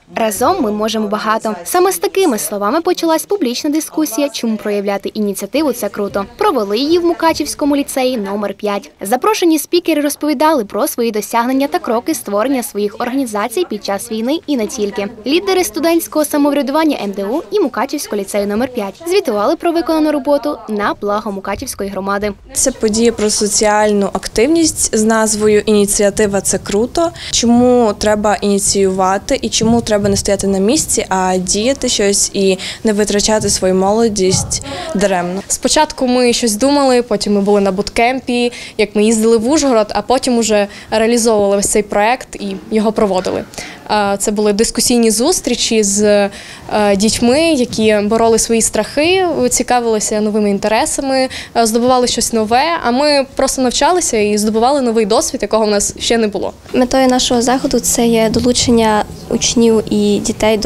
Разом ми можемо багато. Саме з такими словами почалась публічна дискусія, чому проявляти ініціативу – це круто. Провели її в Мукачівському ліцеї номер 5. Запрошені спікери розповідали про свої досягнення та кроки створення своїх організацій під час війни і не тільки. Лідери студентського самоврядування МДУ і Мукачівського ліцею номер 5 звітували про виконану роботу на благо Мукачівської громади. Це подія про соціальну активність з назвою «Ініціатива – це круто». Чому треба ініціювати і чому треба не стояти на місці, а діяти щось і не витрачати свою молодість даремно. Спочатку ми щось думали, потім ми були на буткемпі, як ми їздили в Ужгород, а потім уже реалізовували ось цей проект і його проводили. Це були дискусійні зустрічі з дітьми, які бороли свої страхи, цікавилися новими інтересами, здобували щось нове, а ми просто навчалися і здобували новий досвід, якого в нас ще не було. Метою нашого заходу це є долучення учнів і дітей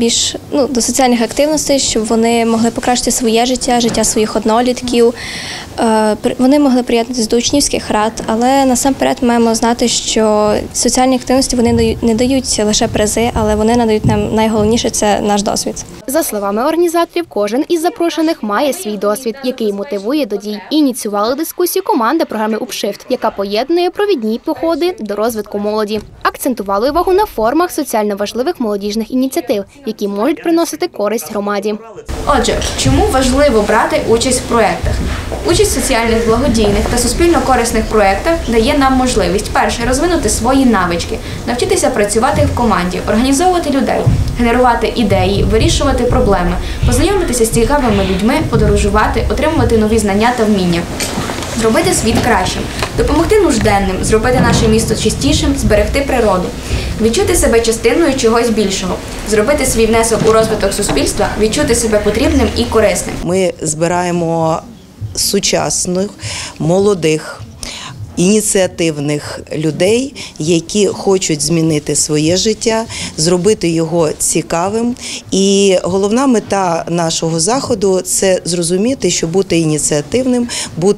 до соціальних активностей, щоб вони могли покращити своє життя, життя своїх однолітків. Вони могли приєднатися до учнівських рад, але насамперед маємо знати, що соціальні активності вони не дають лише призи, але вони надають нам найголовніше – це наш досвід. За словами організаторів, кожен із запрошених має свій досвід, який мотивує до дій. Ініціювали дискусію команда програми «Упшифт», яка поєднує провідні походи до розвитку молоді. Акцентували увагу на формах соціально важливих молодіжних ініціатив, які можуть приносити користь громаді. Отже, чому важливо брати участь в проєктах? Участь в соціальних, благодійних та суспільно-корисних проєктах дає нам можливість, перше, розвинути свої навички, навчитися працювати в команді, організовувати людей, генерувати ідеї, вирішувати проблеми, познайомитися з цікавими людьми, подорожувати, отримувати нові знання та вміння. Зробити світ кращим, допомогти нужденним, зробити наше місто чистішим, зберегти природу, відчути себе частиною чогось більшого, зробити свій внесок у розвиток суспільства, відчути себе потрібним і корисним. Ми збираємо сучасних, молодих, ініціативних людей, які хочуть змінити своє життя, зробити його цікавим. І головна мета нашого заходу – це зрозуміти, що бути ініціативним,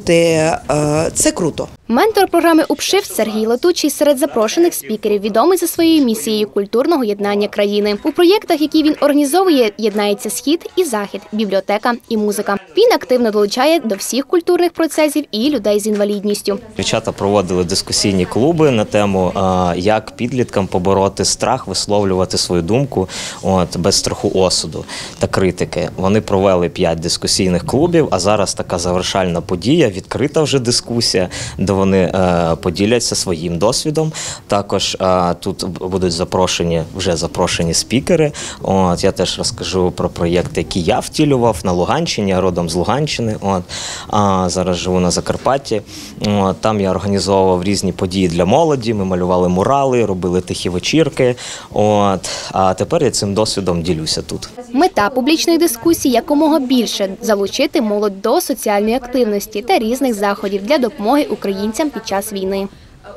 це круто. Ментор програми «Упшифт» Сергій Летучий серед запрошених спікерів відомий за своєю місією культурного єднання країни. У проєктах, які він організовує, єднається схід і захід, бібліотека і музика. Він активно долучає до всіх культурних процесів і людей з інвалідністю. Дівчата проводили дискусійні клуби на тему, як підліткам побороти страх, висловлювати свою думку без страху осуду та критики. Вони провели 5 дискусійних клубів, а зараз така завершальна подія, відкрита вже дискусія, де вони поділяться своїм досвідом. Також тут будуть запрошені спікери. Я теж розкажу про проєкти, які я втілював на Луганщині, я родом з Луганщини. Зараз живу на Закарпатті. Там я організовував різні події для молоді, ми малювали мурали, робили тихі вечірки. А тепер я цим досвідом ділюся тут. Мета публічної дискусії – якомога більше залучити молодь до соціальної активності та різних заходів для допомоги українцям під час війни.